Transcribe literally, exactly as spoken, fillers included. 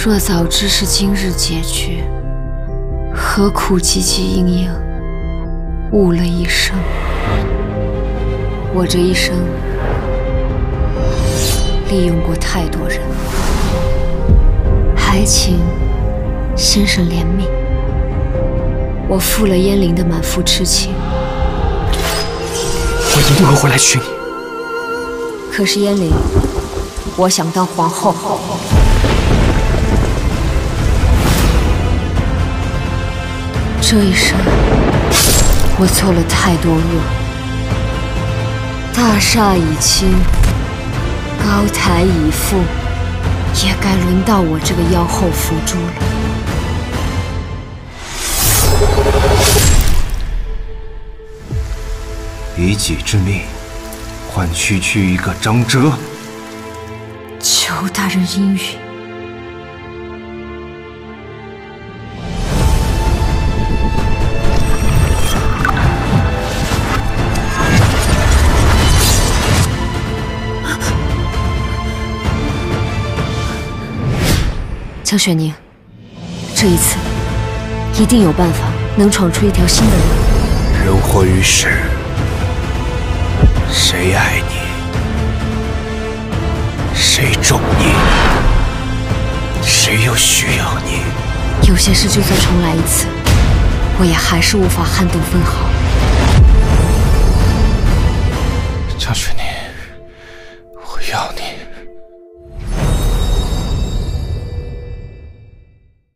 若早知是今日结局，何苦汲汲营营，误了一生。我这一生利用过太多人，还请先生怜悯。我负了燕翎的满腹痴情， 我一定会回来娶你。 可是燕翎，我想当皇后。这一生，我做了太多恶。大厦已倾，高台已覆，也该轮到我这个妖后伏诛了。 以己之命，换区区一个张哲。 求大人应允。江雪宁，这一次一定有办法能闯出一条新的路。 人活于世，谁爱你，谁重你，谁又需要你？ 有些事就算重来一次，我也还是无法撼动分毫。 江雪宁。